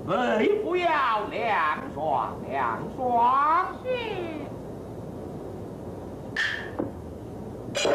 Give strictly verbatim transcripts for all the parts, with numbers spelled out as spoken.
为不要两双两双。 是。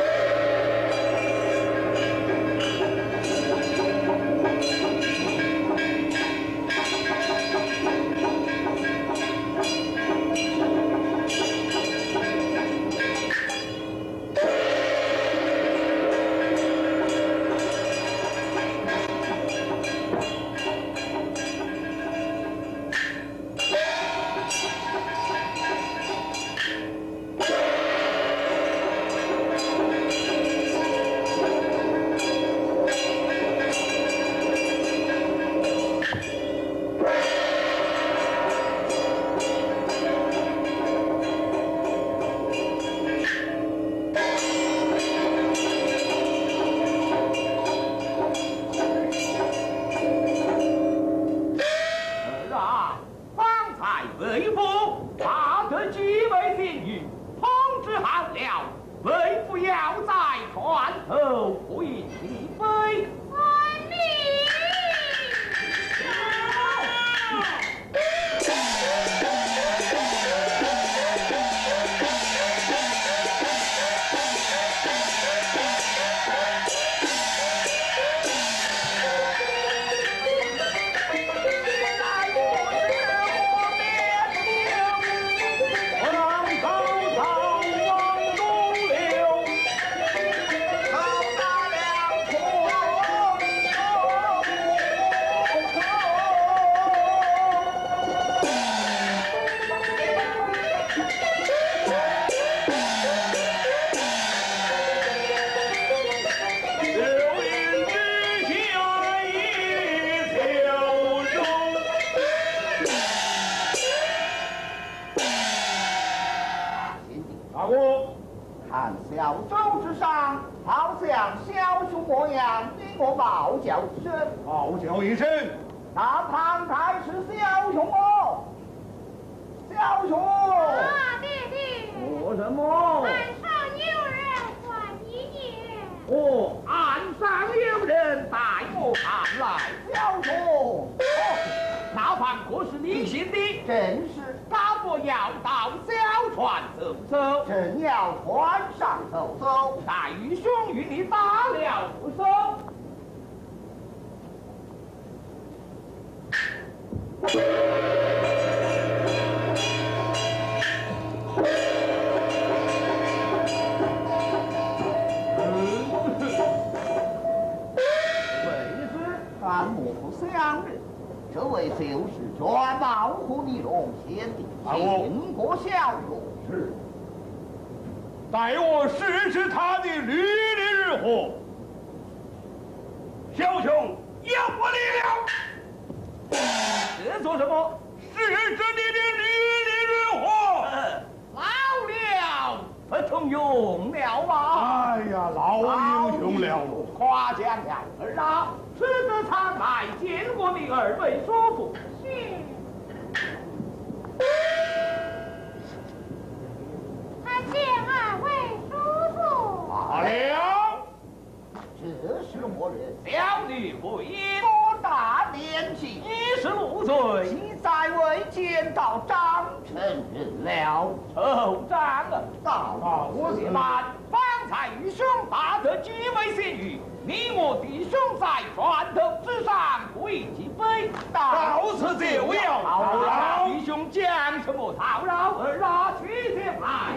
待我试试他的履历如何。小兄要不离了。 这做什么？ 试试你的履历如何？ 呃、老了，不通用了吧？ 哎呀，老英雄了， 夸奖了儿啊！此次常来见过你二位叔父。 是。见二位叔父。 罢了。 这是何人？小女不因多大年纪，已是六岁，现在未见到长成人了。首长啊，到我且慢。方才愚兄大得几位仙女，你我弟兄在船头之上跪几杯， 到此就要讨饶。弟兄讲什么讨饶？儿啊，去前来。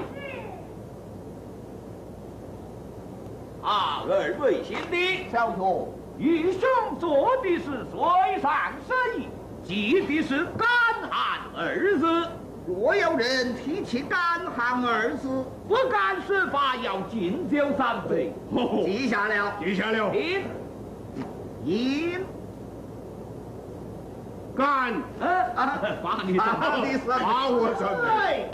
啊，二位贤弟， 小兄， 愚兄做的是水上生意，记的是干旱二字。 若有人提起干旱二字， 不敢施法，要禁酒三杯。 记下了， 记下了。 饮， 饮， 干， 呃，把你把你把我怎么？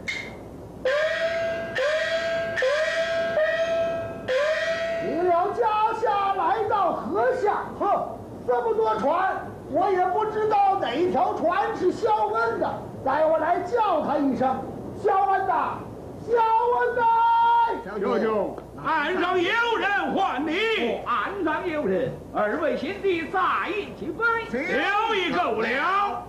你了家下来到河下，哼，这么多船，我也不知道哪条船是肖恩的。待我来叫他一声，肖恩呐，肖恩呐！ 舅舅，岸上有人唤你。 岸上有人，二位贤弟再饮几杯。 酒已够了。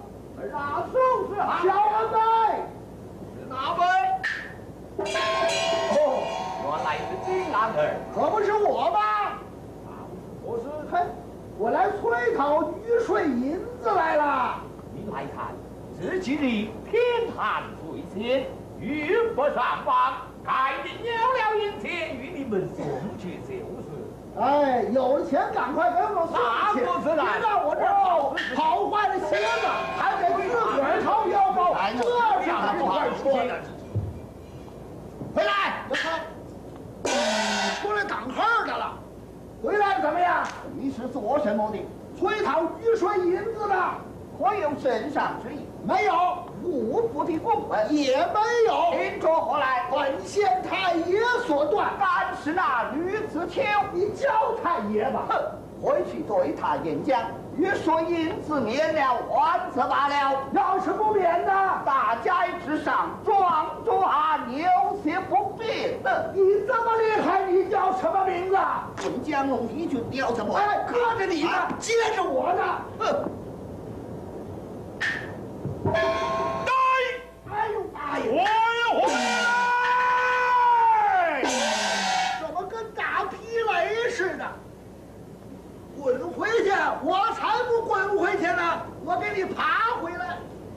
儿， 可不是我吗？ 我是嘿，我来催讨雨水银子来了。 你来看，这几日天寒水险，遇不上访，赶紧鸟了银钱与你们送去就是。 哎，有了钱赶快给我们送那去， 不是然别让我这儿跑坏了鞋子，还得自个儿掏腰包， 哎这是呀不会说的。回来， 这看， 出来挡号的了。回来怎么样？ 你是做什么的？ 催讨雨水银子的。 可有圣上之意？ 没有， 幕府的公文也没有。 听说何来？ 本县太爷所断。 但是那吕子秋， 你叫太爷吧。 哼，回去对他演讲，欲说银子免了，还则罢了。 要是不免的， 大街之上撞着俺有些不便的。 你这么厉害，你叫什么名字？ 滚江龙一句吊什么？ 哎，搁着你呢，接着我呢。 哼！ 哎呦妈呀！ 我回！ 怎么跟打霹雷似的？滚回去！我才不滚回去呢！我给你爬回来。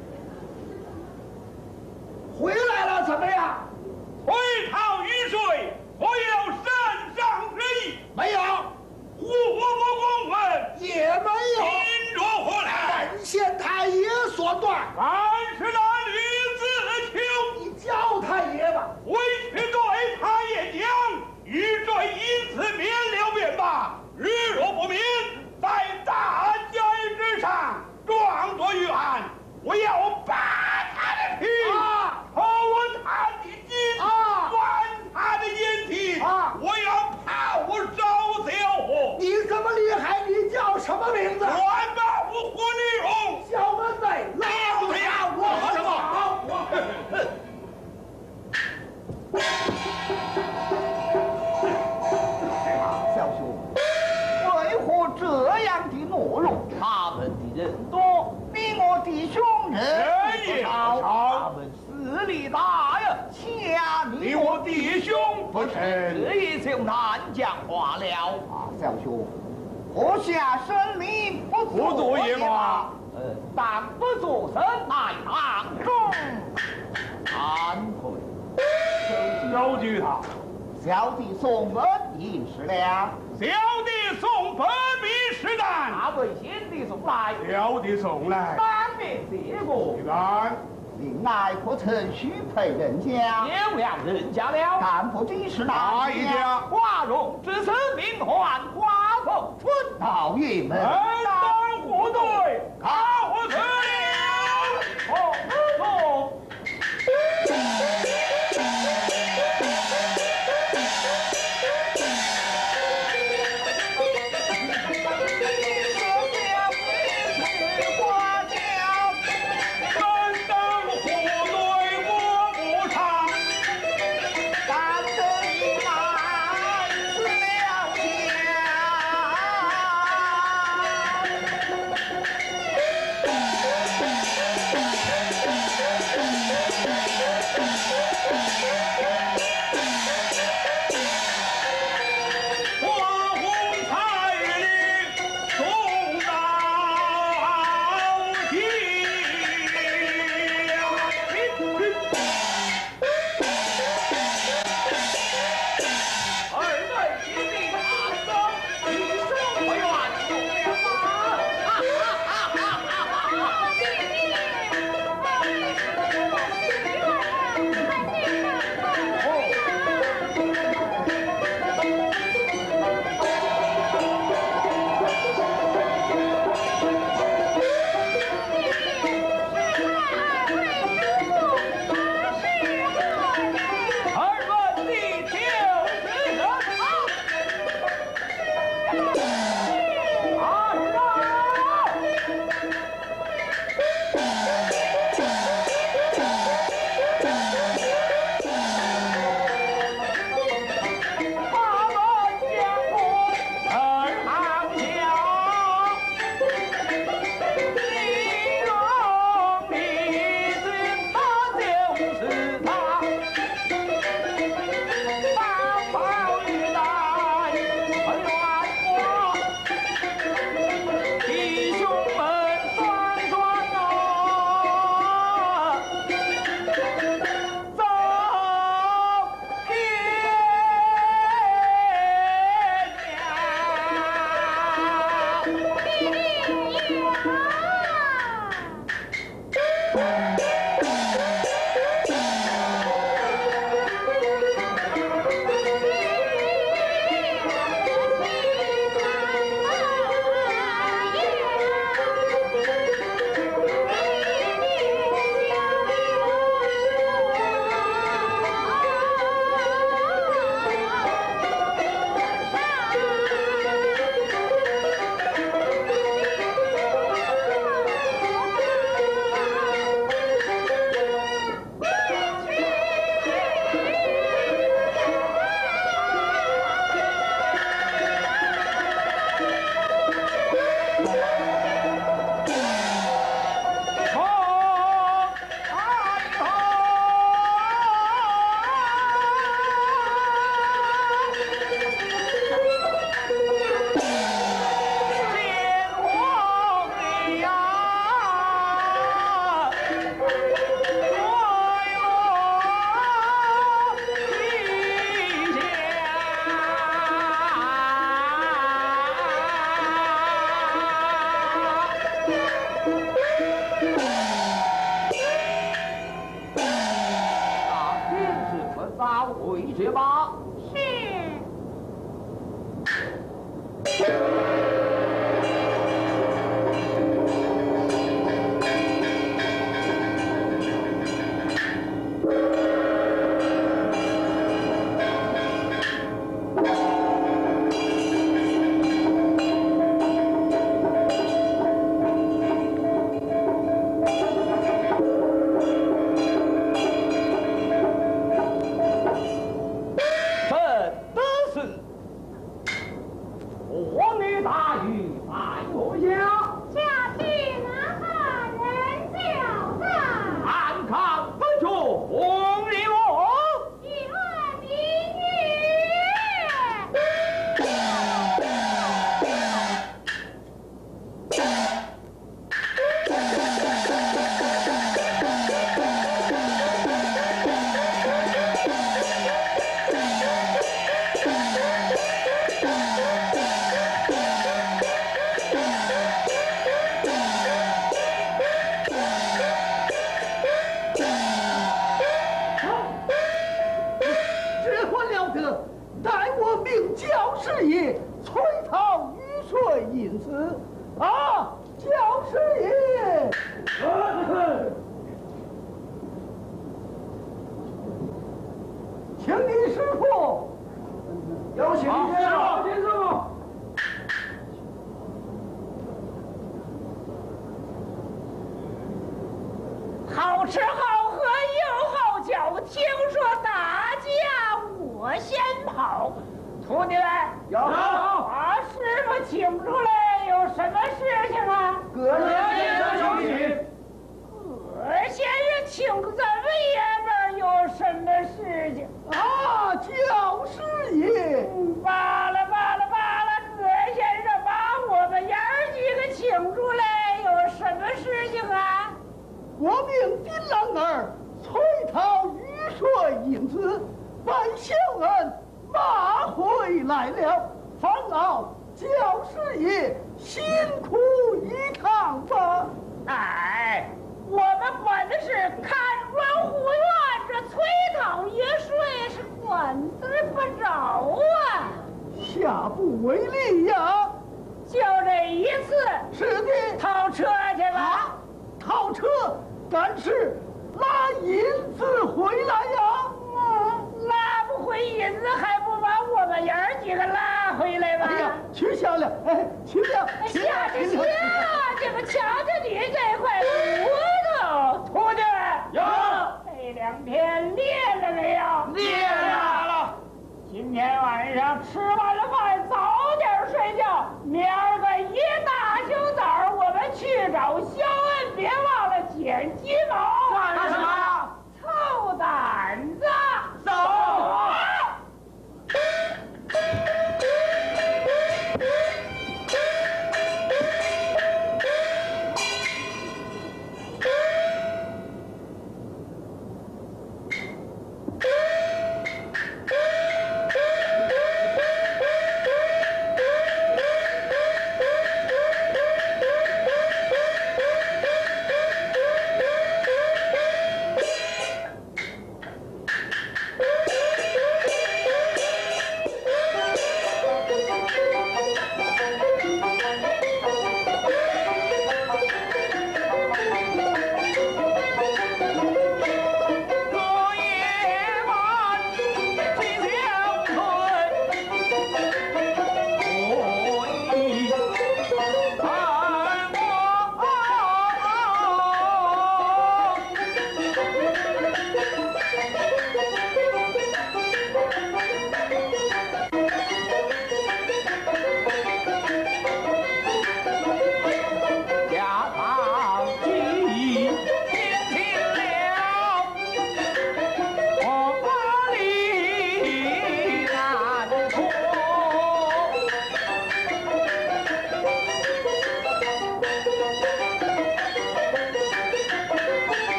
回来了怎么样？ 回讨雨水，我有圣上之意。 没有， 胡国国公文也没有。 因着何来？ 本县太爷所断。 但是那吕子秋， 你叫太爷吧。 回去对他也讲，雨水因此免了便罢。日若不免，在大街之上撞作于案，我要拔他的皮， 啊抽他的筋， 啊剜他的眼皮， 啊我要泡烧小火。 你这么厉害，你叫什么名字？ 管吧，我活李荣。 小门内拉住他呀！我好什么？ 好，我小兄，为何这样的懦弱？他们的人多，比我弟兄人人也不少， 少他们势力大呀，掐你你我弟兄不成。 这也就难讲话了。 啊，小兄，阁下生命不不作也罢。 呃，但不作声，乃堂中安回。 交举他， 小弟送恩一十两， 小弟送本米十担， 大为先帝送来， 小弟送来。 当面结果， 你看， 另外可曾许配人家？ 有了人家了。 但不知是哪哪一家？ 花荣之子名唤花凤春， 老爷们， 门当户对，看我此了。 红送。 门当户对我不长， 但得你来是了家。 去吧。 是。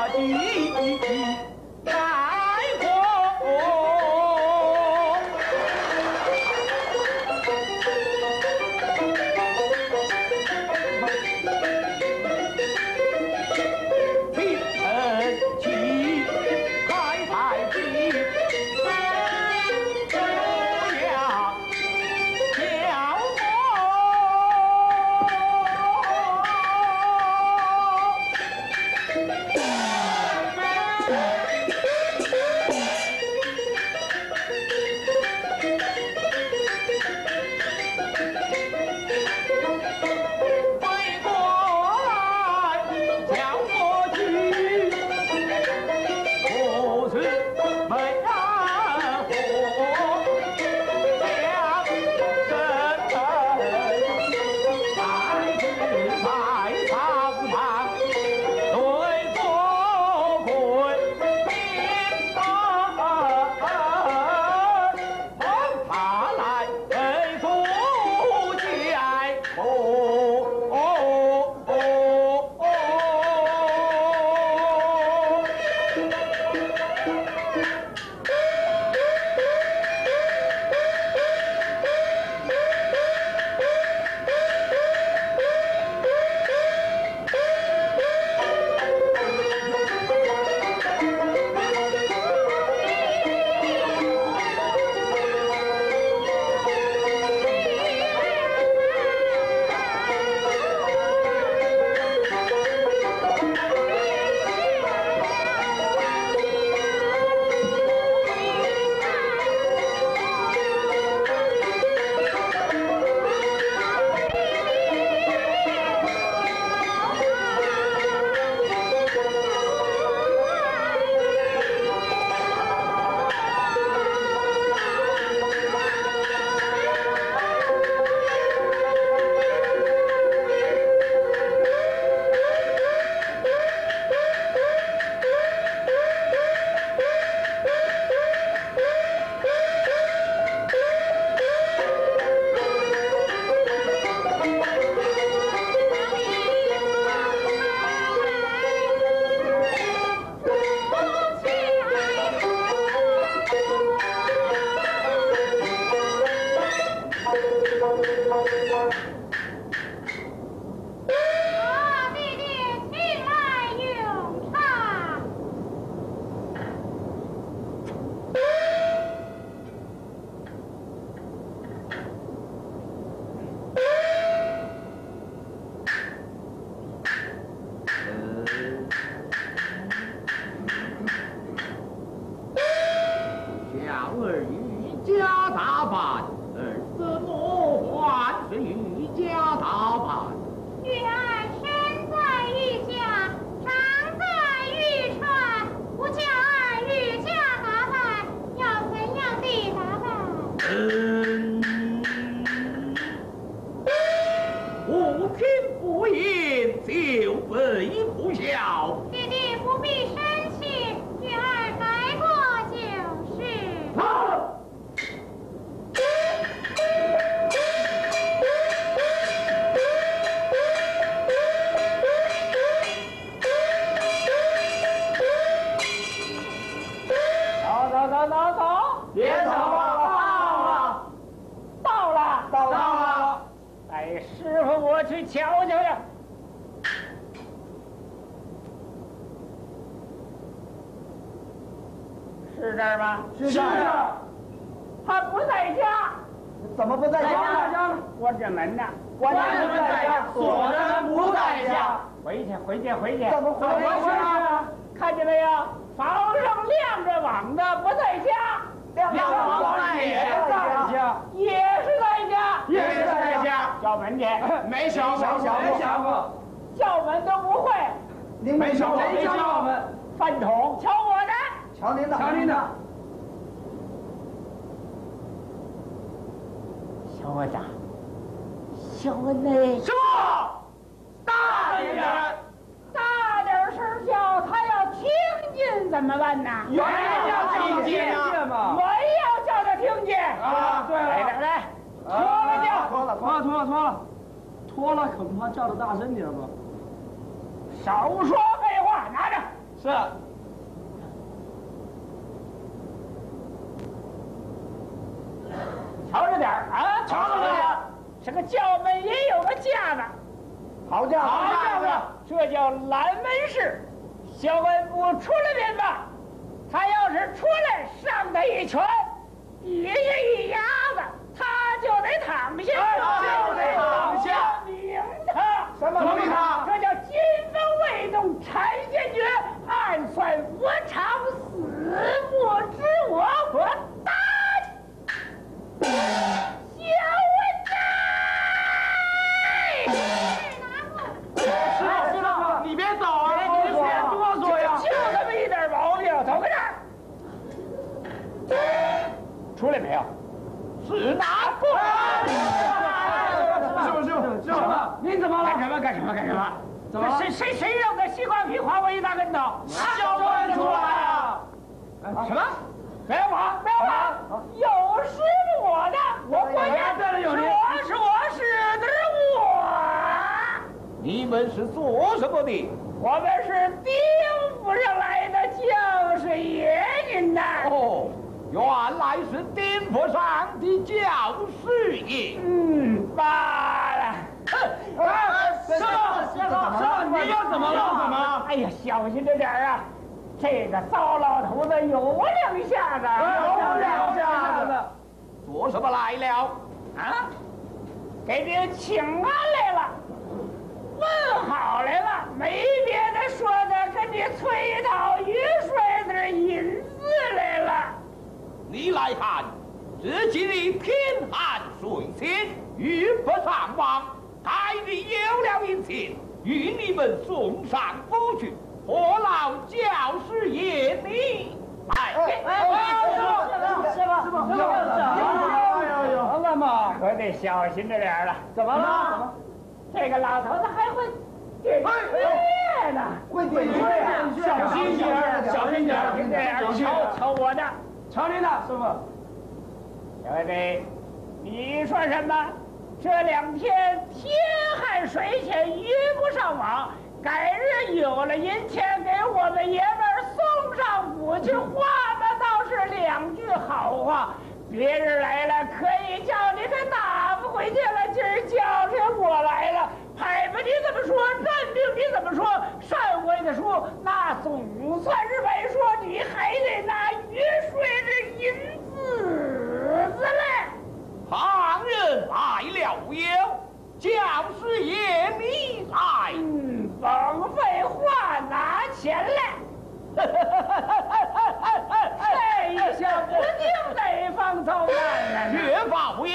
是这儿吗？ 是这儿。 他不在家。 怎么不在家？ 关着门呢。 关着门在家，锁着门不在家。 回去，回去，回去。 怎么回事啊？看见没有？房上亮着网的不在家。 亮着网的也在家， 也是在家， 也是在家。 叫门去。 没想过，没想过。 叫门都不会。 您没想过，没叫门。 饭桶，瞧我的。 瞧您的， 瞧您的。小文呐，小文嘞， 什么？大点声， 大点声叫，他要听见怎么办呢？ 原要听见嘛， 我要叫他听见啊！对了， 来来，脱了叫， 脱了，脱了，脱了，脱了，脱了，可不怕叫的大声点吧？ 少说废话，拿着。 是。瞧着点啊，瞧着点。这个轿门也有个架子， 好架子， 好架子，这叫拦门式。小文不出来便罢，他要是出来，上他一拳，底下一压子，他就得躺下，就得躺下，明他什么明他？ 这叫金风未动禅先觉，暗算我常死，莫知我可打小文呐！ 是师傅，你别走啊！你别哆嗦呀！ 就这么一点毛病，走开这儿！出来没有？是哪个？ 师傅，师傅，师傅，您怎么了？ 干什么？干什么？干什么？ 怎么了？ 谁谁谁扔的西瓜皮划我一大跟头？ 小文出来啊！ 什么？没有我，没有我，有是我的，我国家对了，有您， 我是我是的我。你们是做什么的？我们是丁府上来的将士爷您呐。哦，原来是丁府上的教士爷。嗯，罢了。 师傅，师傅，师傅，你又怎么了？怎么了？ 哎呀，小心着点啊！这个糟老头子有两下子， 有两下子。 做什么来了？啊，给您请安来了，问好来了，没别的说的，跟你催讨余帅点银子来了。你来看，这今日天寒水清，遇不上网，该日有了银钱，与你们送上府去。何劳教师爷你？哎哎哎！师傅，师傅，师傅，师傅，哎呦呦！那么可得小心着点了。怎么了？这个老头子还会点穴呢， 会点穴呀！ 小心点儿，小心点儿，这样瞧瞧我的， 瞧您的，师傅。 小弟，你说什么？这两天天寒水浅，遇不上网。改日有了银钱，给我们爷们儿送上府去，话嘛倒是两句好话。别人来了可以叫你这打发回去了，今儿叫上我来了，拍拍你怎么说，认定你怎么说，上回的说，那总算是没说，你还得拿余税的银子子来。旁人来了有，教师爷你来。嗯，甭废话，拿钱来。这一下不定哪方遭难了。越发无有，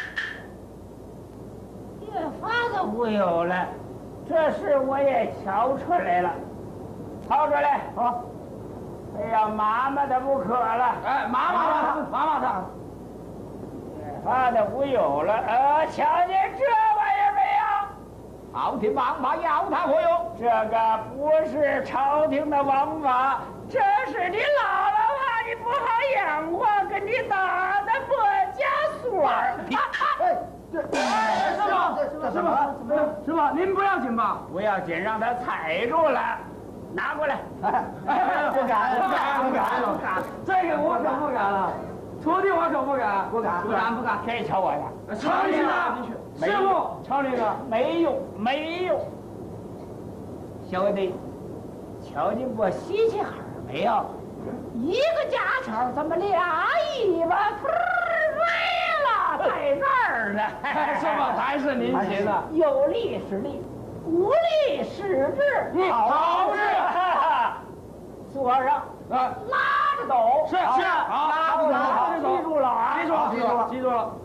越发的无有了。这事我也瞧出来了，掏出来。好，哎呀，麻麻的不可了。 哎，麻麻他，麻麻他。 发的无有了，呃，瞧见这玩意儿没有？朝廷王法要他何用？这个不是朝廷的王法，这是你姥姥怕你不好养活，给你打的破家锁儿。 哎，这，师傅，师傅，师傅，您不要紧吧？ 不要紧，让他踩住了，拿过来。 哎，不敢，不敢，不敢，不敢，这个我可不敢了。徒弟，我可不敢，不敢，不敢，不敢。 谁瞧我的？ 瞧您的，师傅，瞧您的， 没用，没用。小弟，瞧见过稀奇孩没有？一个家丑，怎么俩尾巴突飞了，在那儿呢？ 师傅，还是您行的。 有利是利，无利是治。好事，坐上。啊，拉着走。 是是，好， 拉着走。记住了啊！ 记住了，记住了，记住了。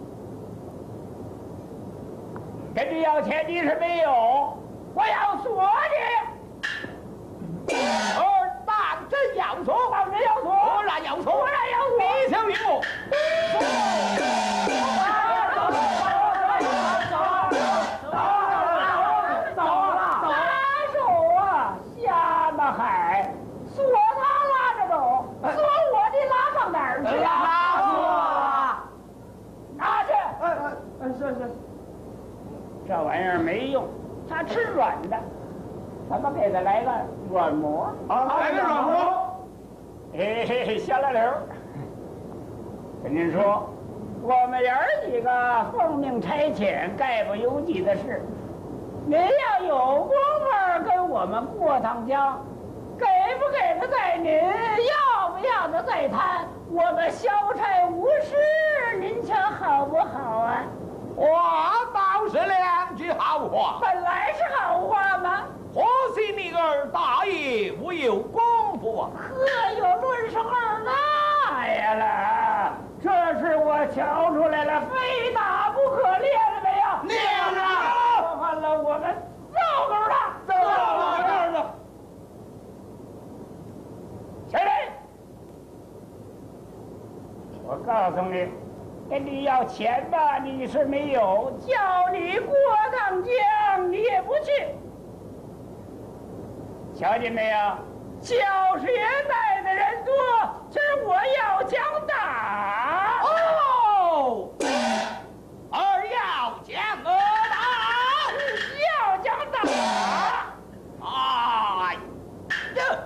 跟着要钱你是没有，我要锁你。二当真要锁，当真要锁，果然要锁，果然要锁。你听明我。走了，走了，拿手啊，瞎么海，锁他拉着走，锁我的拉上哪儿去啊？拉锁，拿去。 哎哎哎，是是。 这玩意儿没用，他吃软的，咱们给他来个软磨啊，来个软磨。 嘿嘿嘿，小老刘，跟您说，我们爷儿几个奉命差遣，概不邮寄的事。您要有功夫跟我们过趟江，给不给的在您，要不要的再谈。我们消差无事，您瞧好不好啊？ 话倒是两句好话， 本来是好话嘛。 可惜你儿大爷无有功夫啊！ 呵，有论声二大爷了，这是我瞧出来了，非打不可，练了没有？ 练了。 说完了，我们奏够了， 奏够了。 起来！我告诉你，跟你要钱吧，你是没有；叫你过趟江，你也不去。瞧见没有？教师爷带的人多，今儿我要讲打。 哦，儿要讲儿打， 要讲打。 哎呀！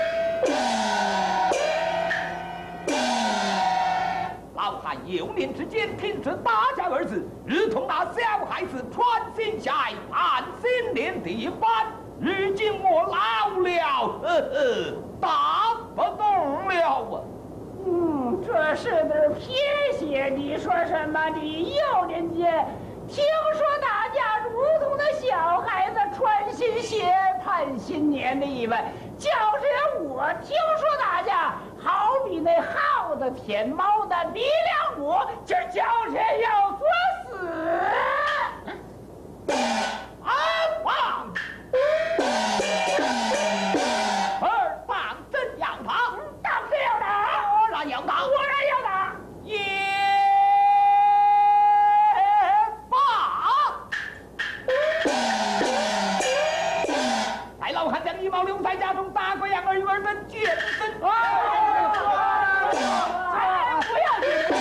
老汉幼年之间听说大家儿子，如同那小孩子穿心下安心连地翻。如今我老了，呵呵，打不动了啊！ 嗯，这是点撇些。你说什么？你幼年间听说大家如同那小孩子穿新鞋盼新年的意味，就是我听说大家好比那耗子舔猫的鼻梁骨，今儿叫谁要作死？ 二棒，二棒真要打， 当然要打， 果然要打， 果然要打， 也罢。待老汉将一毛留在家中，打过杨儿鱼儿的健身。 不要紧。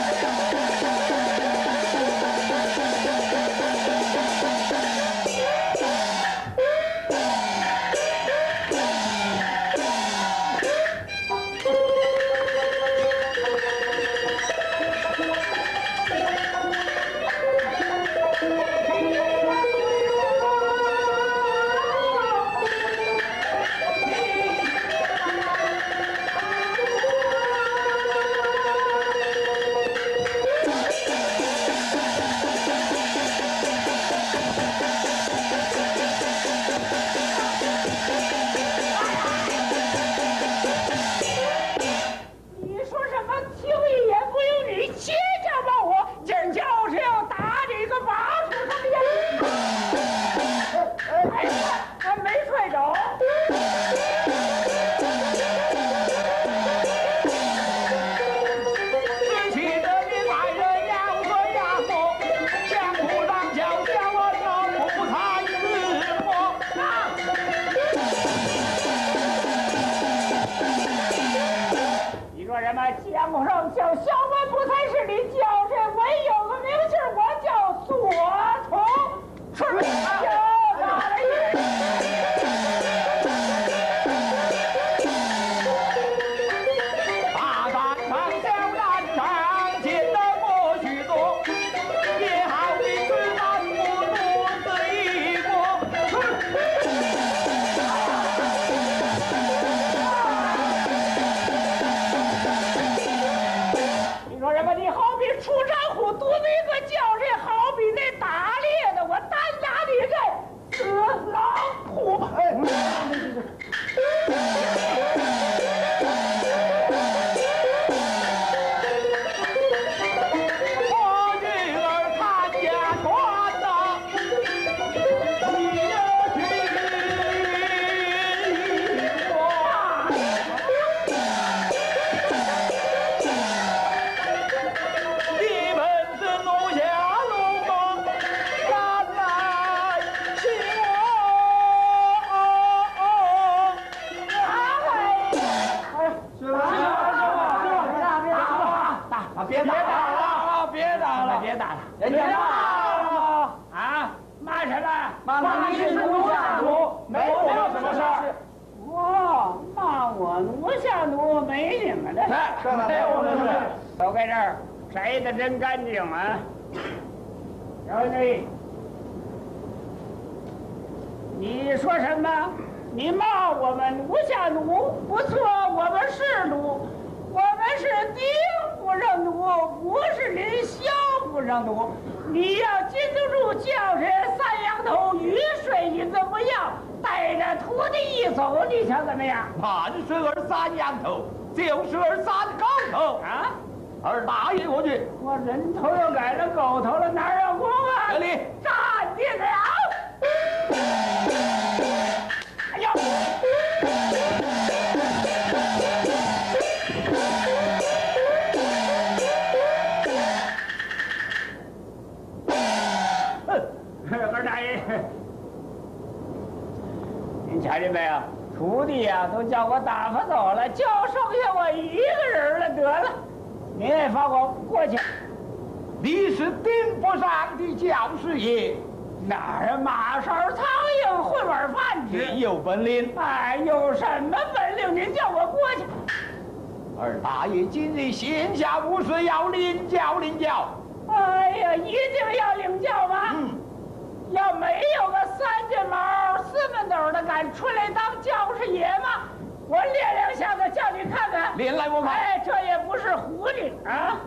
江湖上叫小官不才是你叫谁？我有个名姓，我叫左同，是叫大了也。 大战场小战场，见得我许多，也好比子弹我独自一个。 你说什么？你好比出山虎，独自一个叫谁？好比那打猎的，我单打你这死老虎！哎。 别打了，别打了，别打了！ 人家骂啊，骂什么？ 骂你是奴下奴，没我什么事儿。 我奴下奴没你们的。 是没有的是。 都在这儿摘的真干净啊！小弟，你说什么？你骂我们奴下奴？不错，我们是奴，我们是丁夫人奴，不是您萧夫人奴。你要禁得住叫人三羊头雨水，你怎么样？带着徒弟一走，你想怎么样？ 万岁儿三羊头，就是儿三狗头啊！ 二大爷过去， 我人头又改了狗头了，哪有功啊？ 这里站定了！哎呦！二大爷，您瞧见没有？徒弟呀、啊，都叫我打发走了，就剩下我一个人了。得了，您也放我过去。 你是顶不上的教师爷， 哪儿马勺苍蝇混碗饭吃？ 你有本领。 哎，有什么本领？您叫我过去。 二大爷今日闲暇无事，要领教领教。 哎呀，一定要领教吗？ 嗯。 要没有个三件毛、四门斗的敢出来当教师爷吗？我练两下子，叫你看看。 练来我看。 哎，这也不是狐狸啊！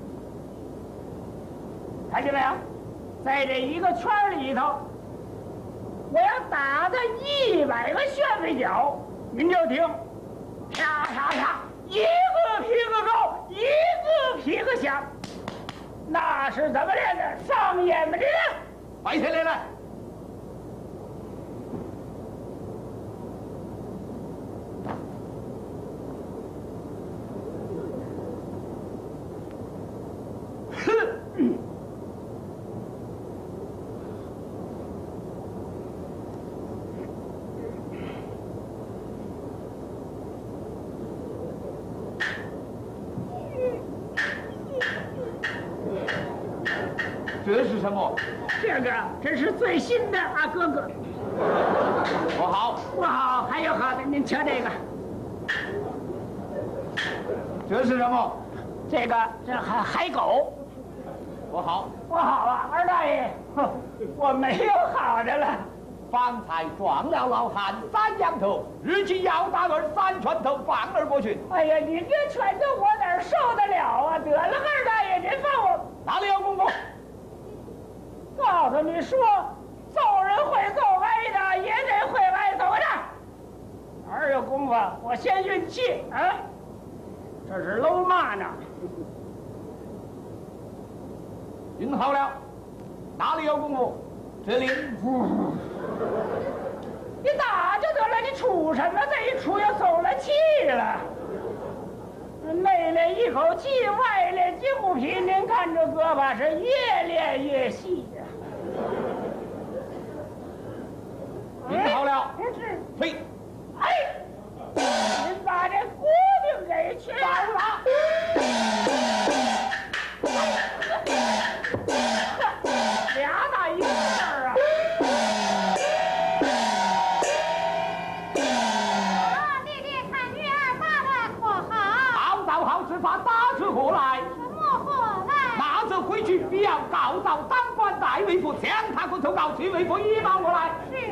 看见没有？在这一个圈里头，我要打他一百个旋飞脚，您就听，啪啪啪，一个比个高，一个比个响。那是怎么练的？上眼吧，这个。 白天练来。哼！这是什么？ 这个这是最新的啊，哥哥。 不好， 不好，还有好的，您瞧这个。 这是什么？ 这个这海海狗。 不好， 不好啊，二大爷，哼，我没有好的了。 方才撞了老汉三羊头，日今要打儿三拳头放儿过去。 哎呀，你这拳头我哪受得了啊？得了，二大爷，您放我。 哪里有功夫？ 告诉你说，揍人会揍挨的，也得会挨揍的。哪儿有功夫？我先运气啊！这是搂嘛呢？ 运好了，哪里有功夫？这里。 你打就得了，你出什么？这一出又走了气了。内练一口气，外练筋骨皮。您看这胳膊是越练越细呀、 啊。运好了， 是。 呸！ 哎，您把这锅饼给去了。俩打一个字儿啊！ 啊，弟弟看女儿打得可好？ 好造好事法打出火来。 什么火来？ 那就回去必要告召当官大尉府，将他骨头告去尉府一报过来。 是。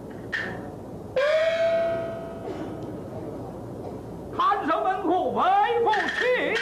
看守门户为不去。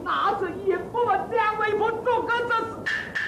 那这也不问两位不做个这事。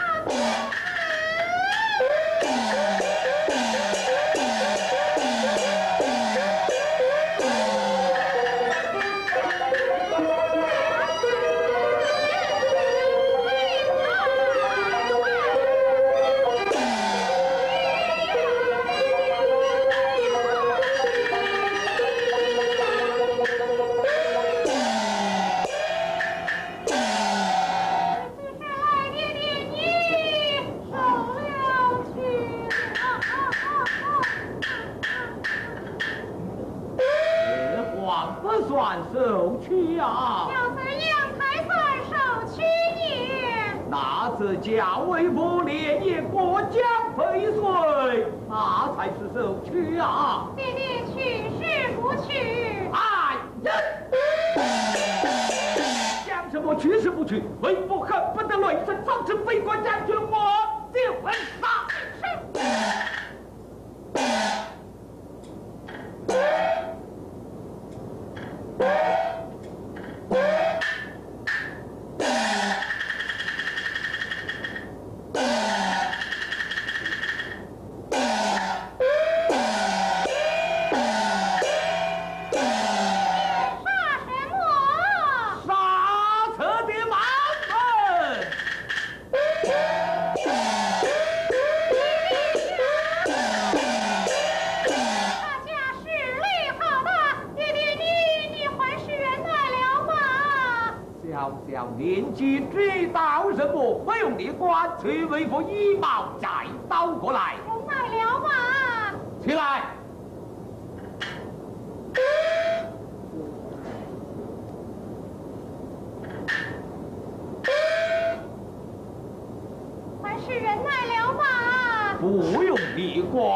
算受屈啊！ 要怎样才算受屈也？ 那这家为不连夜过江飞水，那才是受屈啊！ 爹爹去是不去？ 哎呀！讲什么去是不去？为父恨不得雷神早知飞过将军，我就会杀。年纪知道什么？不用你管，去为父一毛再倒过来。 无奈了吧？ 起来！ 还是忍耐了吧？ 不用你管。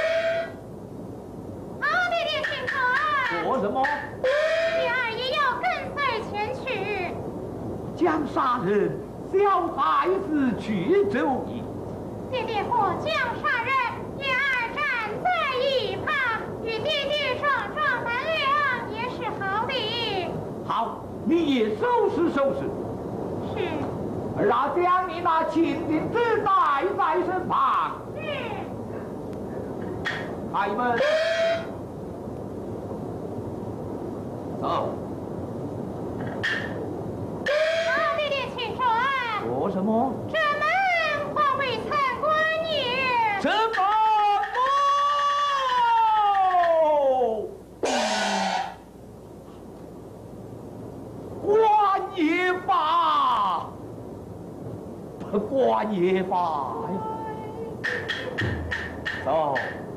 啊，爹爹请传。 说什么？ 女儿也要跟随前去。 将杀人，小孩子去走矣。 爹爹或将杀人，女儿站在一旁，与爹爹双双难量，也是好的。 好，你也收拾收拾。 是。 儿啊，将你那亲亲子带在身旁。 是。 开门。走。说什么？ 这门还未参观也。 什么？关也罢，不关也罢。走。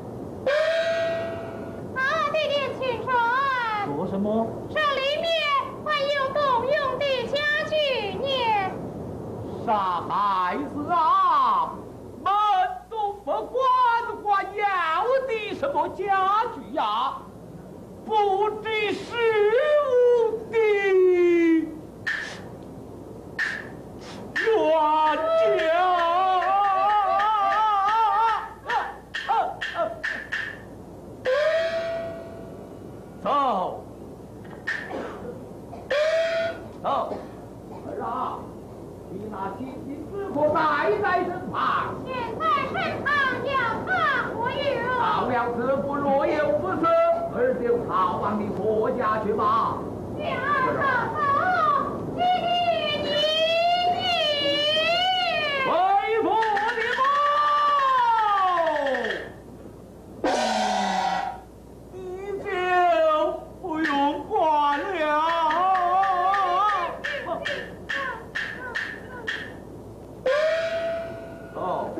啊，爹爹请传。 说什么？ 这里面还有共用的家具呢。 傻孩子啊，门都不关，还要的什么家具呀？不知是无的冤家。走，走，儿啊！你那亲亲之婆带在身旁， 现在身旁要他何用？ 到了此府若有不测，儿就逃往你婆家去吧。 女儿走走，爹爹你你。 为父的母，你就不用管了。哦。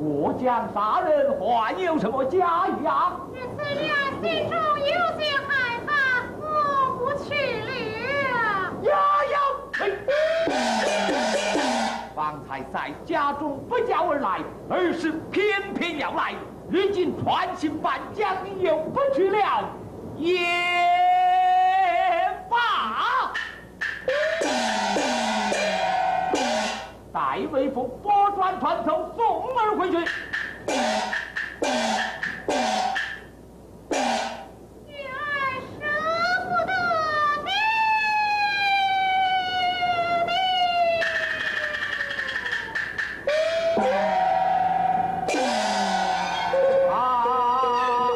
过江杀人还有什么佳意啊？ 这司令心中有些害怕，我不去了。 呀呀！方才在家中不叫而来，而是偏偏要来。如今传信半将，你又不去了，也罢。待微服拨转团头，送儿回去。 女儿舍不得你。 啊啊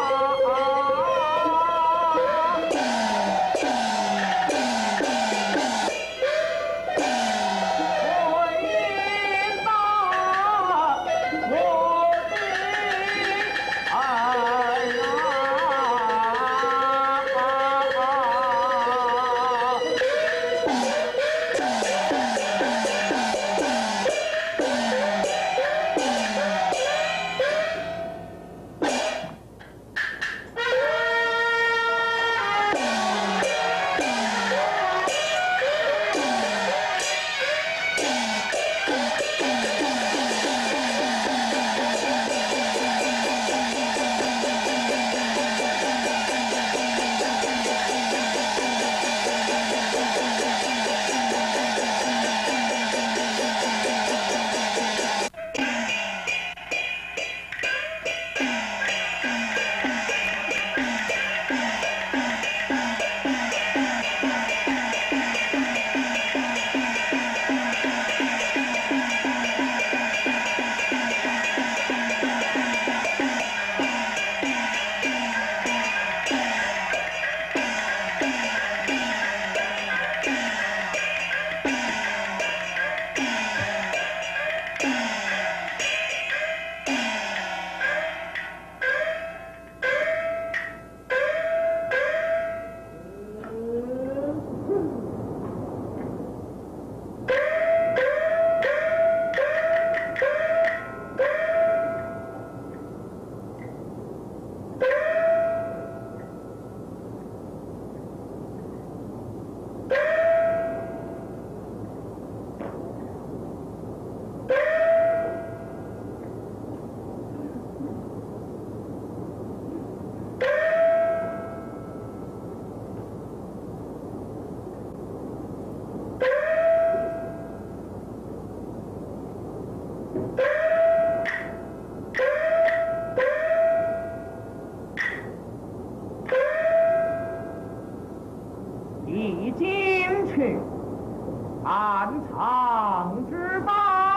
已经去暗藏之宝，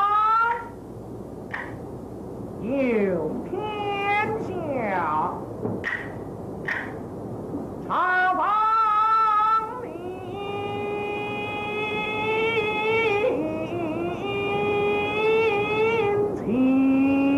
有天下茶房里情。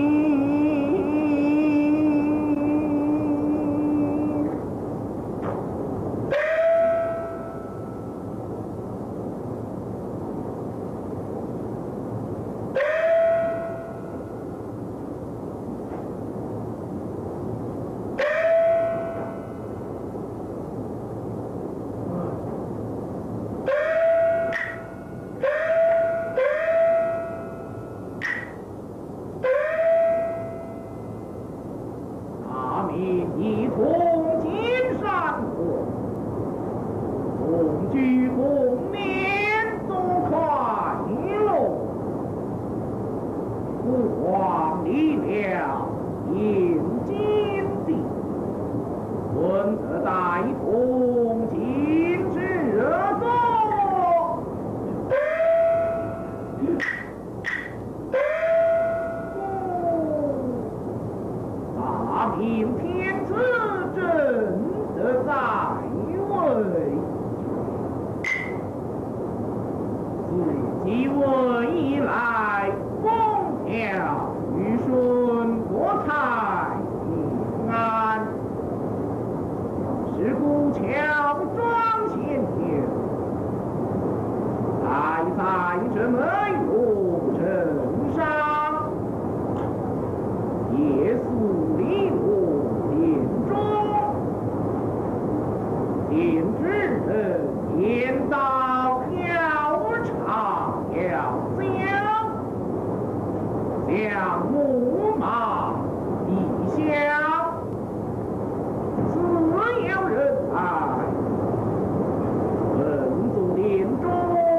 一同金山河，共聚共勉，总快乐。父皇离了应金地，孙子代同金之作。大明天子真的在位，自继位以来，风调雨顺，国泰民安。是故乔装先天，待在这梅龙城上， 将木马一下，自有人来。本族殿中，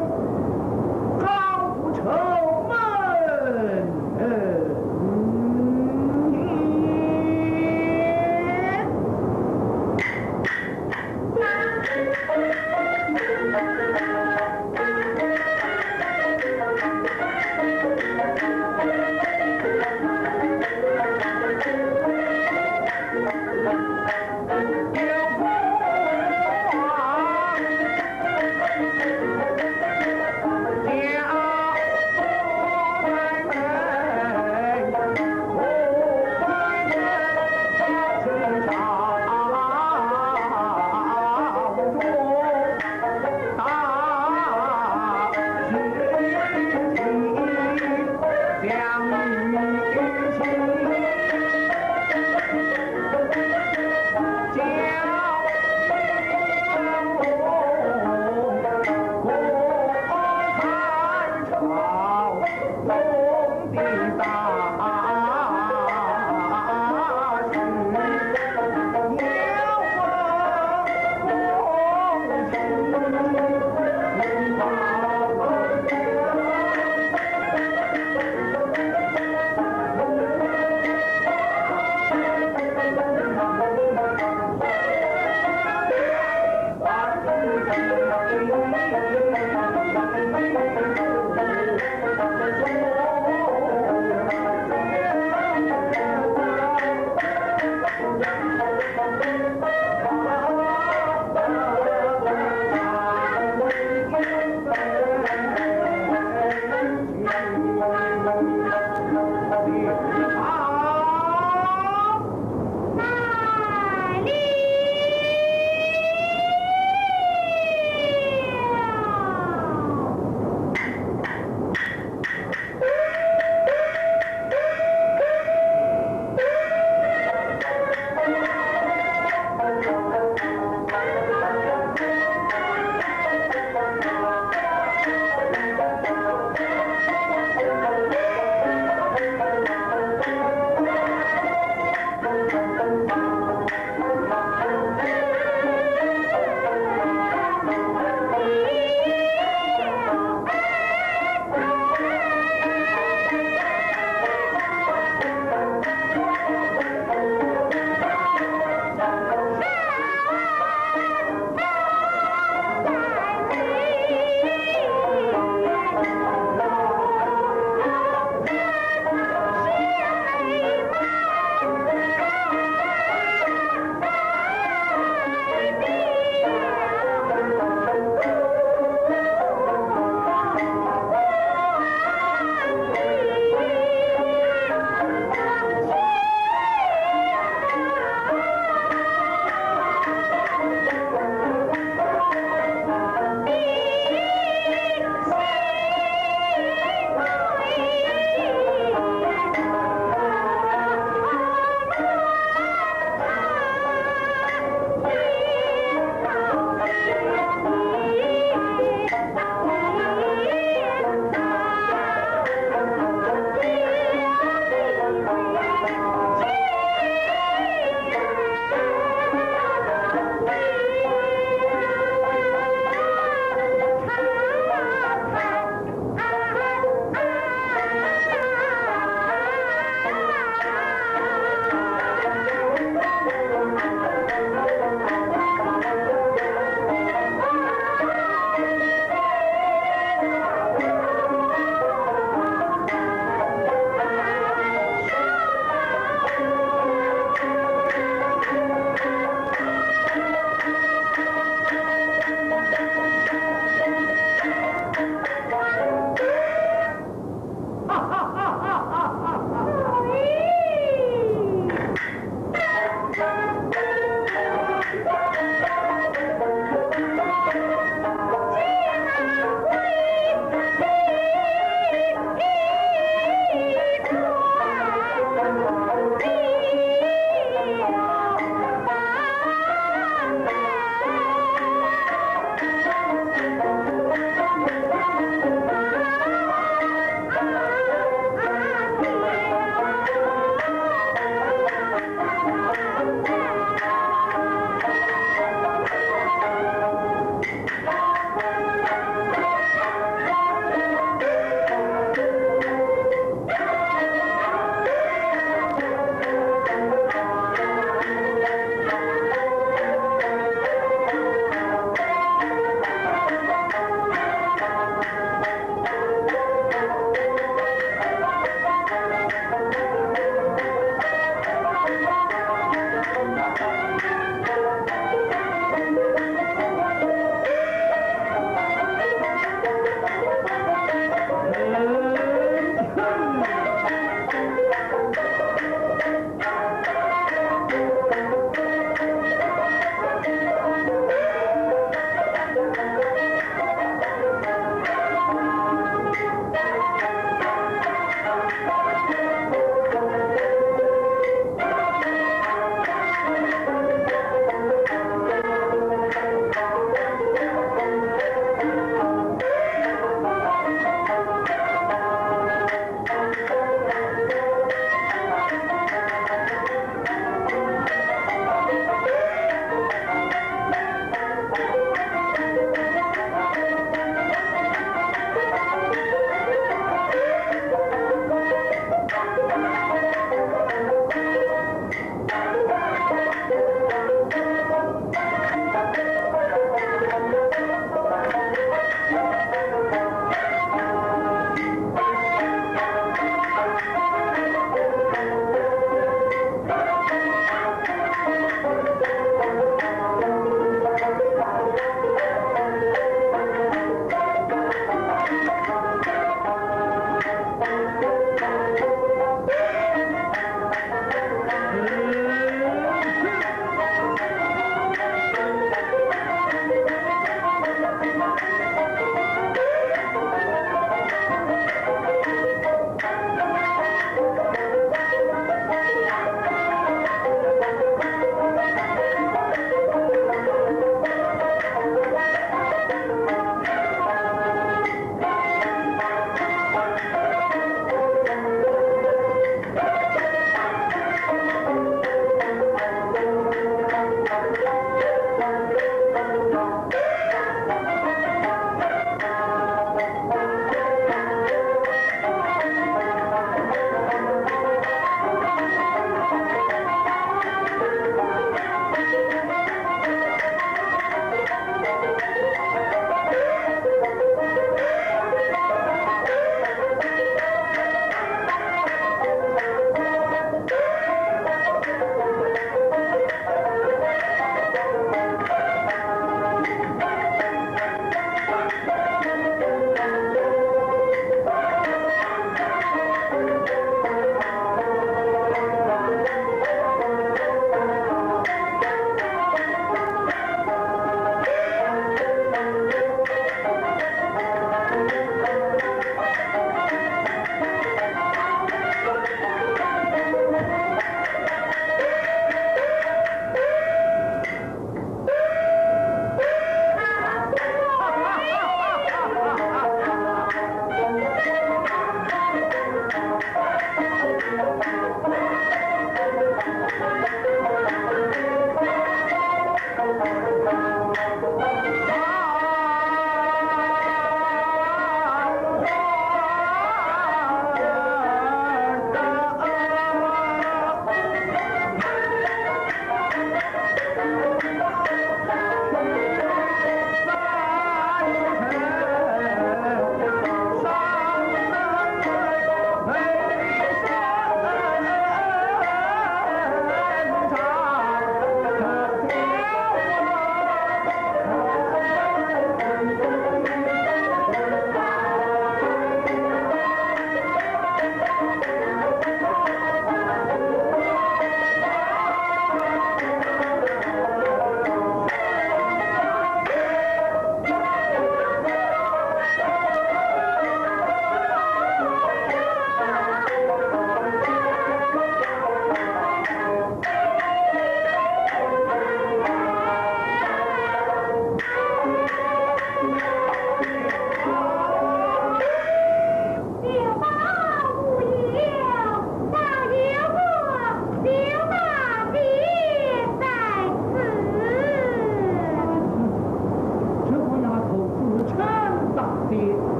好不愁闷。有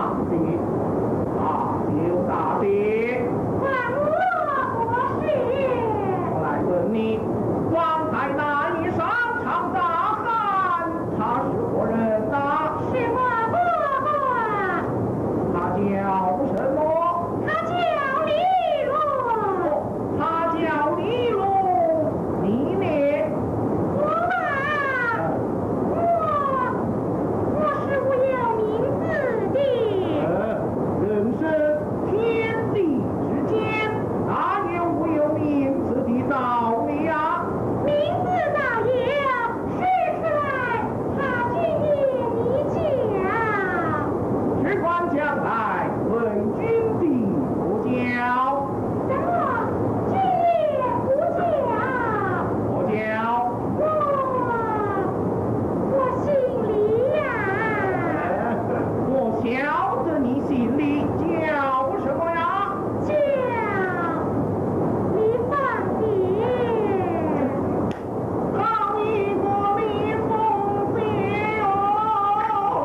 帝，啊，刘大帝， 万我何事？ 我来问你，方才那一上场大汉，他是何人呐？ 是我伯伯， 他叫什么？ 他叫李禄。 他叫李禄，你呢？ 我嘛，我我是无有名字的。 呃，人生天地之间，哪有无有名字的道理呀？ 名字倒有，说出来他君也理讲。 只管将来为君的不教， 什么君也不讲？ 不教。 我我姓李呀。 我晓得你心里叫什么呀？ 叫李放帝。 好一个李凤飞哦！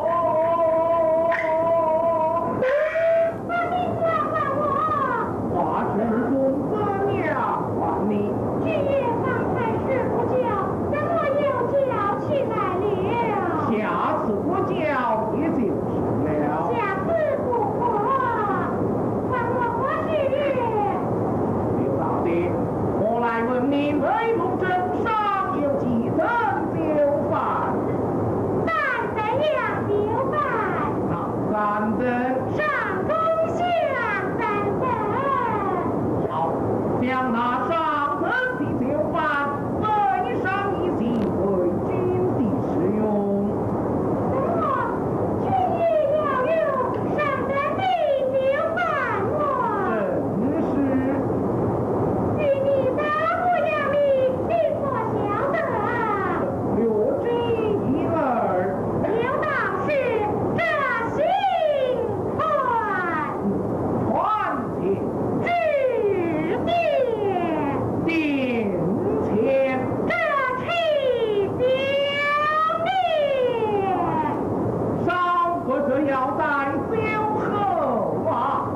把名字还我。 华春公怎样还你？ 君爷方才是不叫，怎么又叫起来了？ 下次不叫也就是了。 下次不可，还我何事？ 刘大帝，我来问你，内陆镇上有几层酒饭？ 三等两酒饭， 哪三等？ 上中下三等。 好，将那上层的酒饭分上一些为君的食用。 怎么君爷要用上等的酒饭么？ 真是与你大模样里，你所晓得。 略知一二。 刘道士这行传传请致电， 殿前。 这气相面。 少或者要待酒后啊。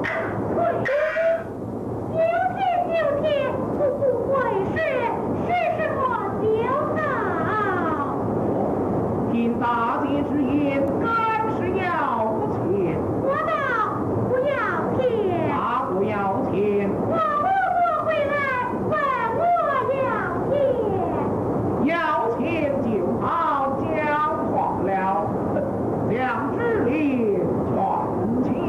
九天九天，不顾为事，是什么酒好？ 听大帝之言，干是要钱， 我倒不要钱， 他不要钱， 我伯伯回来问我要钱。 要钱就好讲话了，两只脸传情。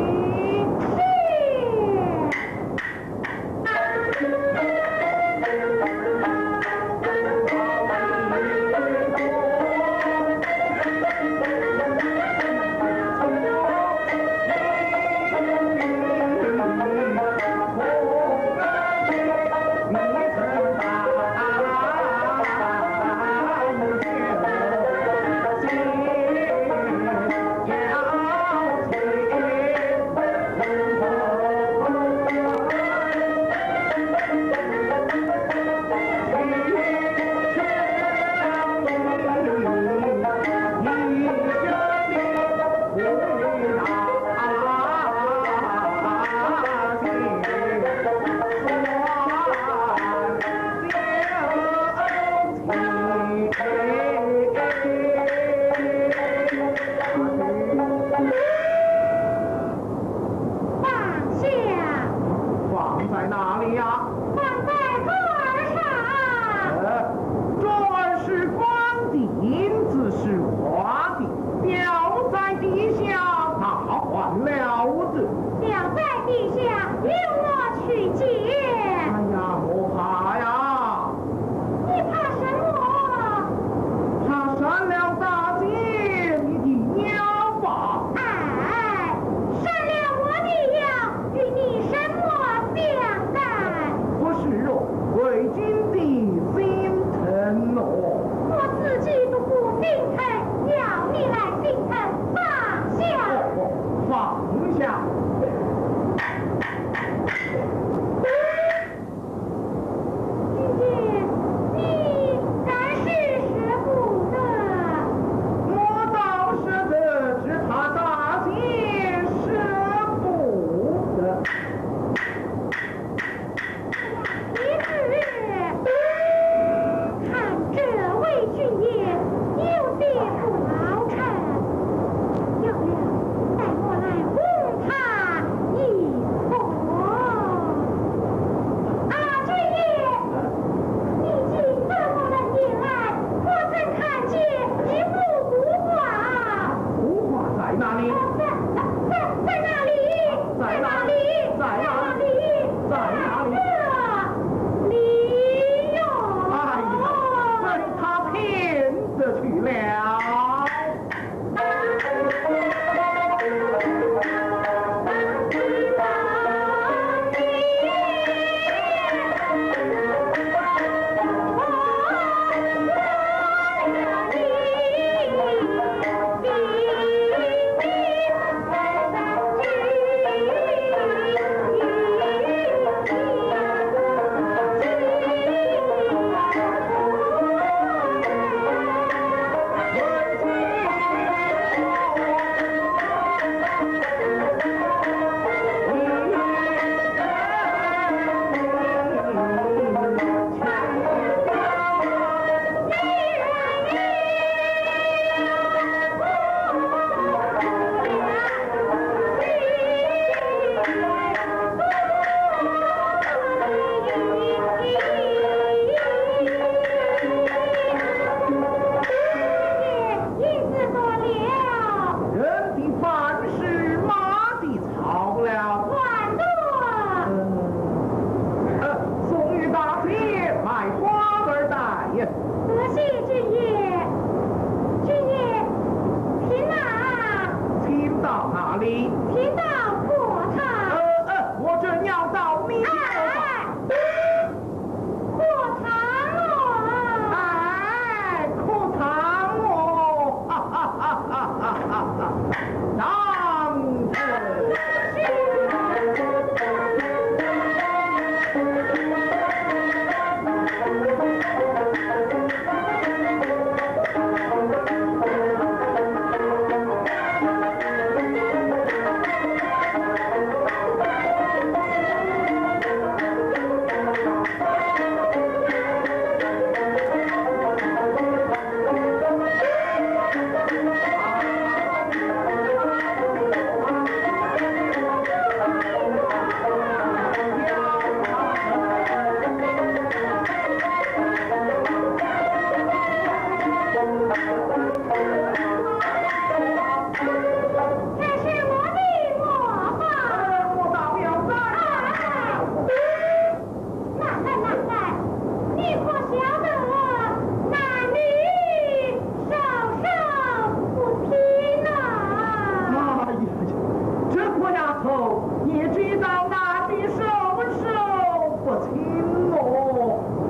放下， 放在哪里呀？ 放在桌儿上。 呃，这儿是光的，银子是花的，掉在地下，他还了得。 掉在地下，由我去捡。 哎呀，莫怕呀， 你怕什么？ 他删了大姐你的腰吧。 哎，删了我的腰，与你什么相干？ 不是哦，为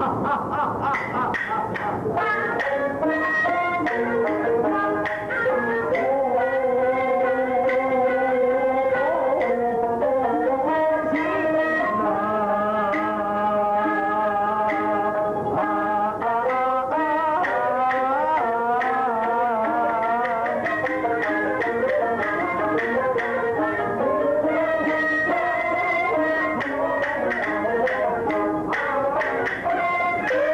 啊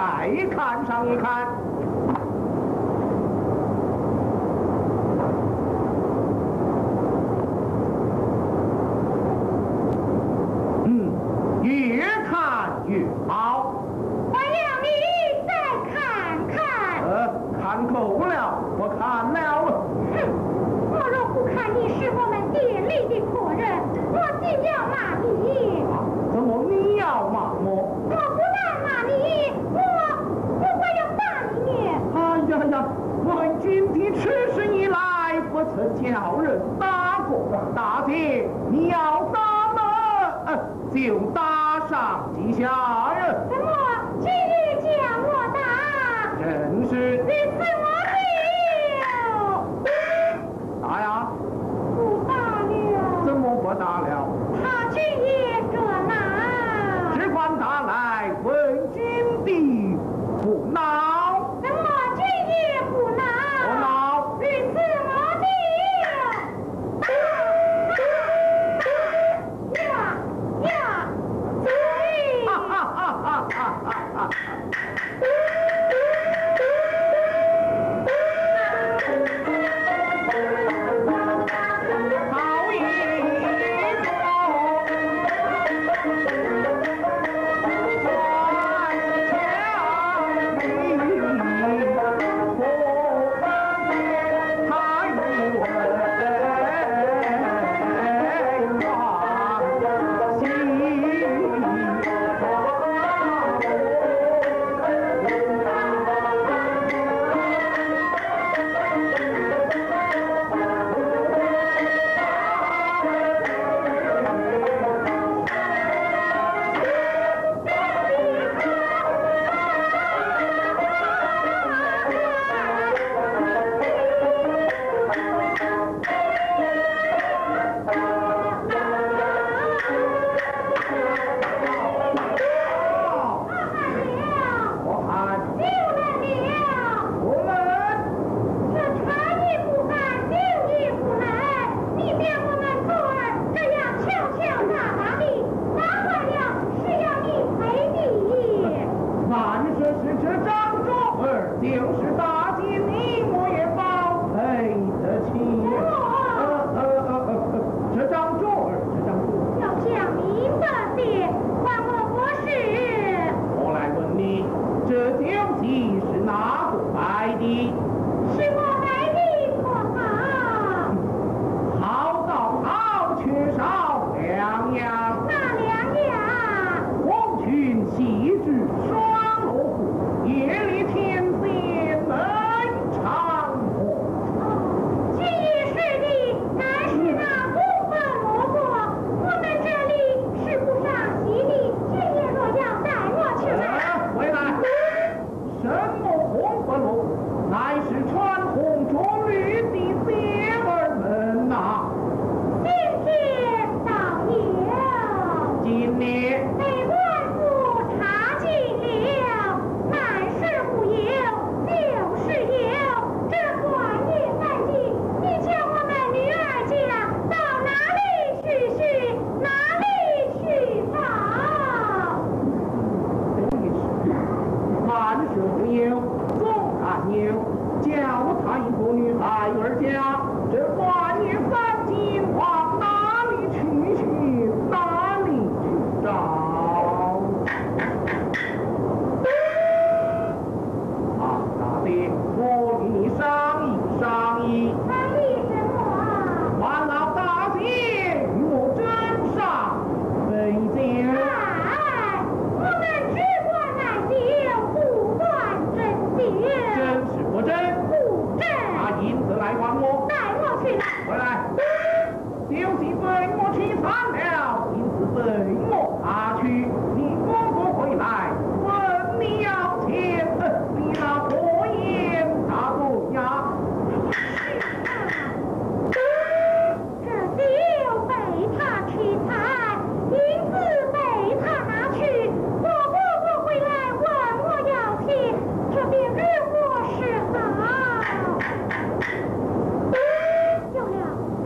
再看上一看。嗯，越看越好。 我要你再看看。 呃，看够了，我看了。 哼，我若不看你是我们店里的客人，我定要骂你。 怎么你要骂我？ 我不但骂你，我我还要打你。 哎呀呀，问君的出事以来，不曾叫人打过。大姐，你要打吗？呃，就打上几下呀。 怎么今日叫我打？ 真是。 你死我了！ 打呀？ 不打了。 怎么不打了？ 他今夜这闹。 只管打来，问君的不恼。 怎么今夜不闹？ 不恼。 你死我了！呀呀，嘴！ 哈哈哈哈哈哈！好一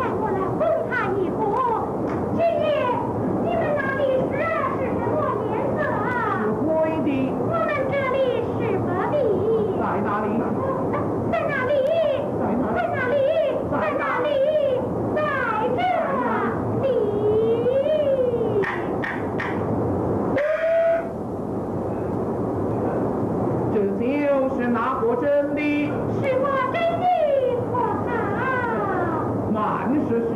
今夜你们那里十二是什么年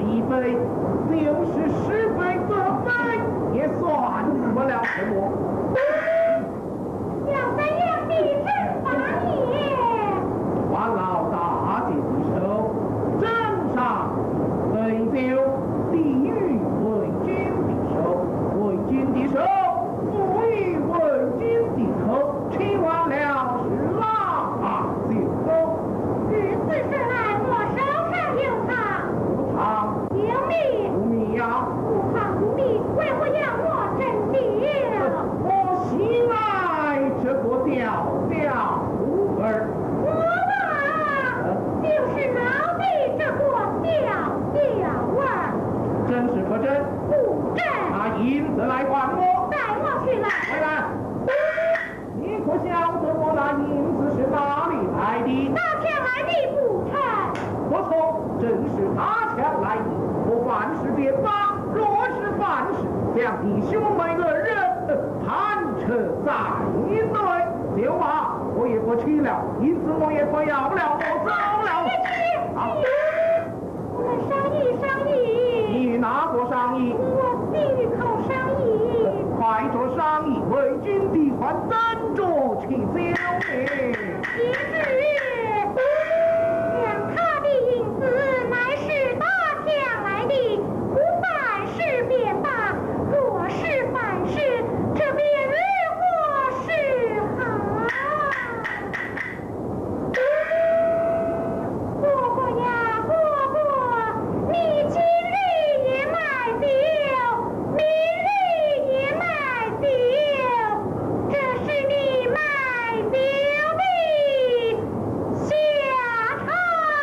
是非，就是是非不非，也算不了什么。 要怎样的惩罚你？ 还老大姐的手，正上非丢地狱为君的手，为君的手，不与为君的口，吃完了是拉就走。 如此说来，我手上有他， 无常有命， 无命呀， 无常无命，为何要我真了？ 我喜爱这个调调无儿。 我嘛，就是脑的这个调调啊， 真是不真？ 不真， 拿银子来还我。 带我去来。 回来！你可晓得我那银子是哪里来的？ 大钱来的不成？ 不错，正是大枪来的。我凡事便罢，若是凡事将弟兄妹二人判扯在内，就罢，我也不去了，银子我也不要了，我走了。好， 我们商议商议。 你哪个商议？ 我闭口商议。 快着商议，为君的还等着去走呢。 其实，将他的银子乃是大抢来的，不办事便罢，若是办事，这便如何是好？伯伯呀，伯伯，你今日也买酒，明日也买酒，这是你买酒的下场。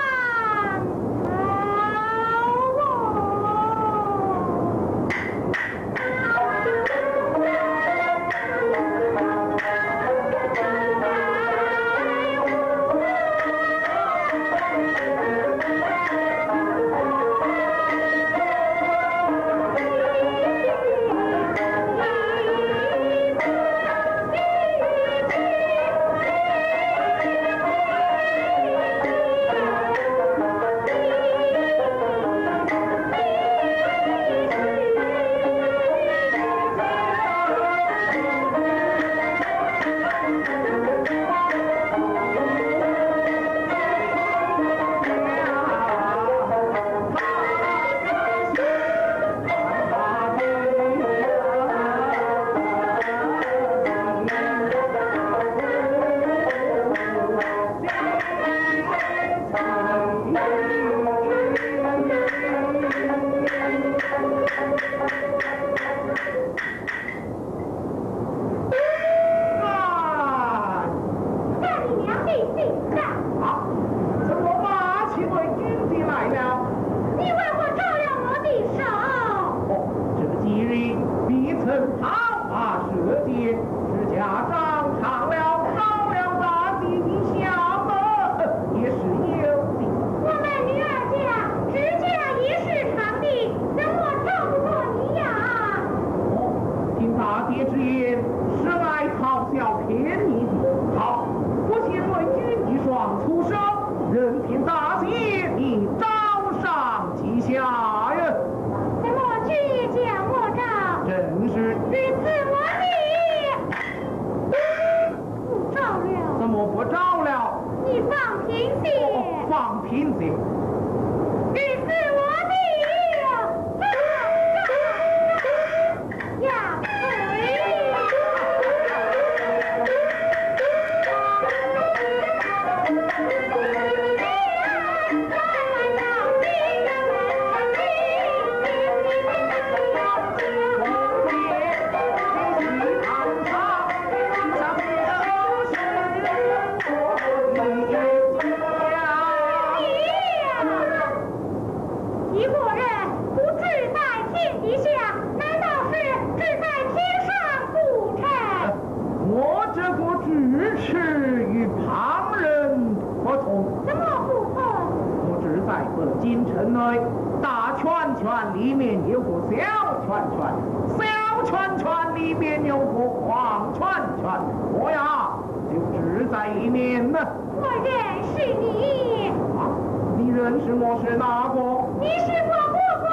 我认识你。 啊，你认识我是哪个？ 你是我伯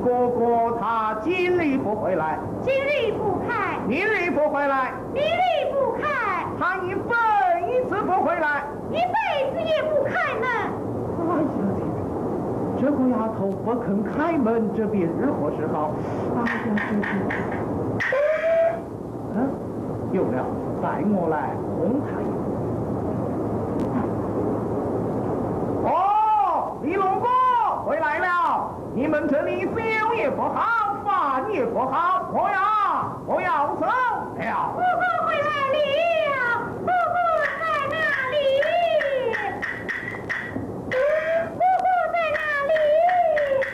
哥哥他今日不回来， 今日不开， 明日不回来， 明日不开， 他一辈子不回来， 一辈子也不开门。 哎呀天，这个丫头不肯开门，这便日何是好？哎呀这是，嗯，有了，带我来哄他一下。哦，李龙哥回来了，你们这里酒也不好，饭也不好，我呀，我要走了。 姑姑回来了，姑姑在哪里？姑姑在哪里？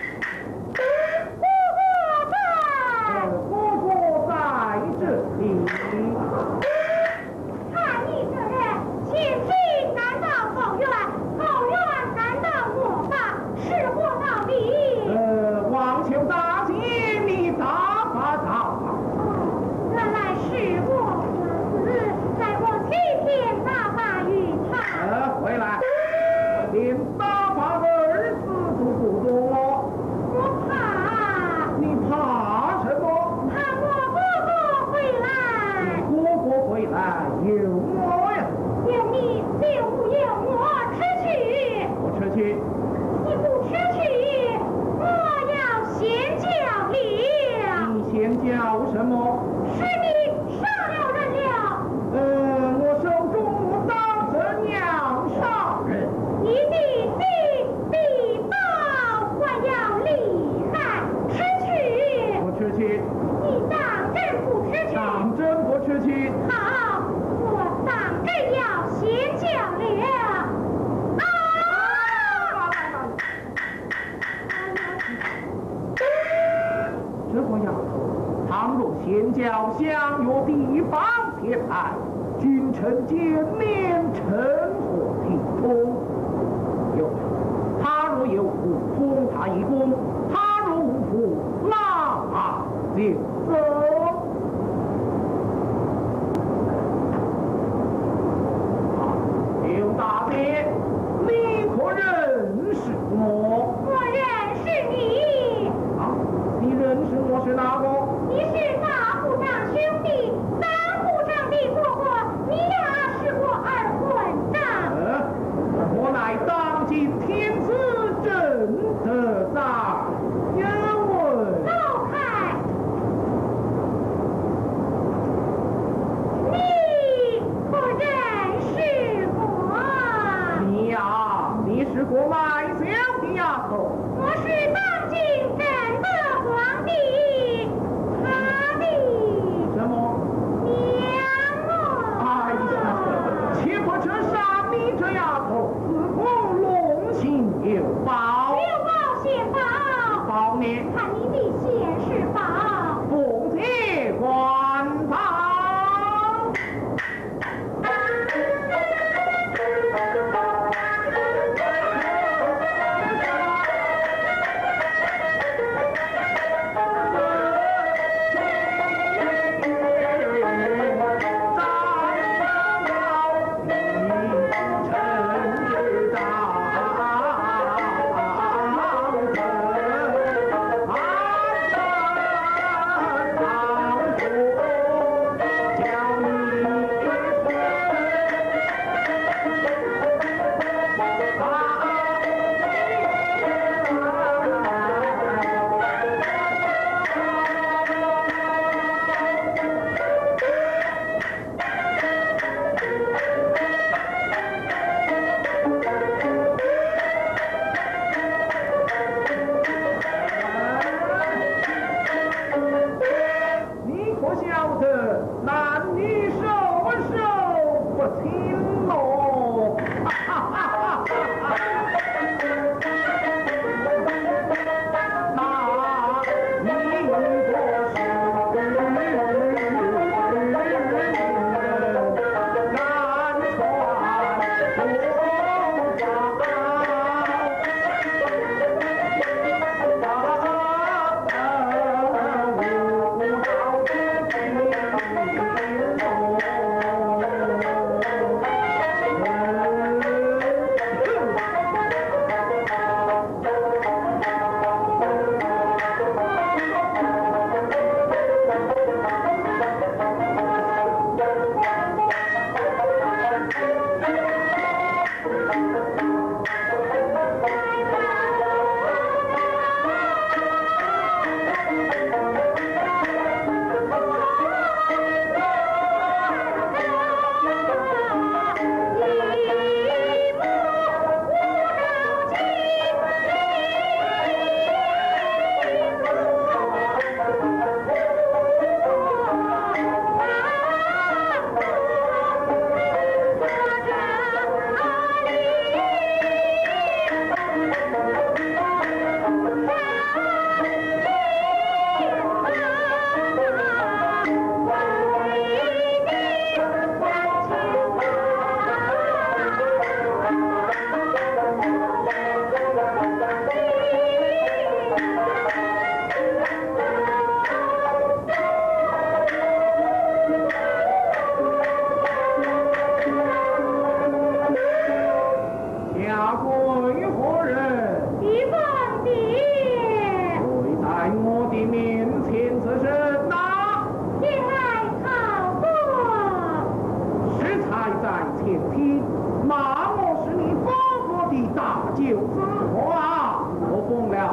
姑姑在。 姑姑在这里。 看你这人，前进难道后院，后院难道我吧？是或到底？ 呃，王求大姐，你大发大发。 原来是我儿子，在我七天大发于他。 呃，回来，连打发儿子都不懂我， 我怕， 你怕什么？ 怕我姑姑回来。 姑姑回来有我呀， 有你就不由我吃去， 我吃去。 你不吃去，我要先叫了。 你先叫什么？ 是你杀了人了， 呃，我手中当着娘杀人。 你的地地道还要厉害，吃去。 我吃去。 你当真不吃去？ 当真不吃去。 好，我当真要先叫了。啊！ 这个丫头，倘若先教相约地方铁牌，君臣见面成何体统？有，他若有福，封他一功；他若无福，拉他就走。刘大爹，你可认识我？ 我认识你， 啊，你认识我是哪个？ 你是大部长兄弟，三部长的哥哥，你呀是我二混账。 呃，我乃当今天子正德在，有问。 走开！你可认识我？ 你呀，你是个卖笑的丫头。 我是当今正德皇帝，他的什么？ 娘哎哦。 呀，岂不这杀你这丫头，自恐龙行有报。 有报先报， 报你看你的现世报。 奉帖官报。啊！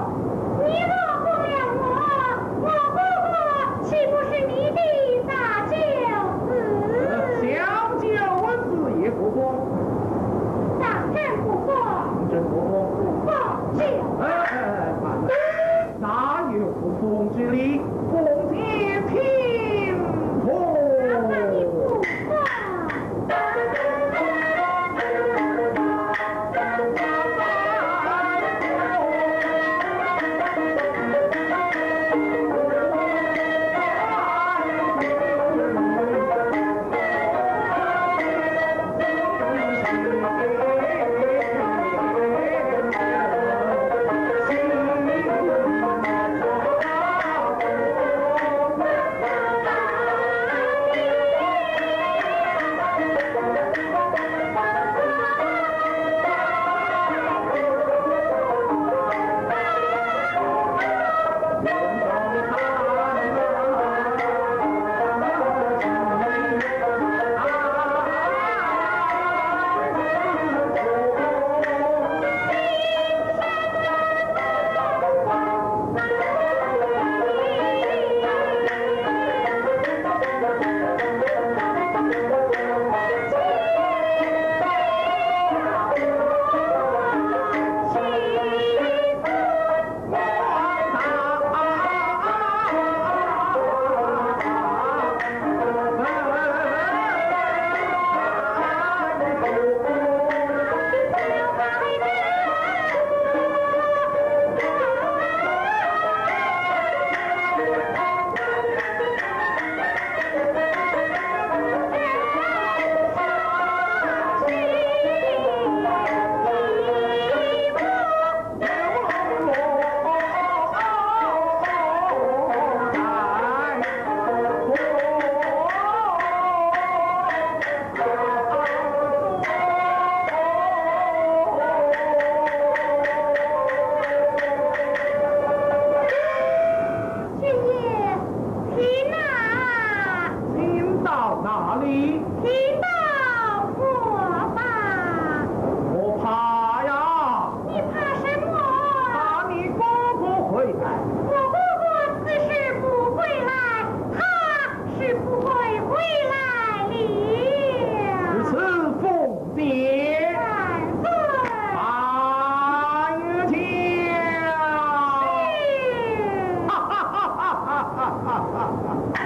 你若不了我，我姑姑岂不是你的大舅子？ 小舅子也不过， 当真不过， 真不过。 不过就哎哎哎，哪有不奉之理？奉天听从。 哪怕你不放。 哈哈哈哈哈！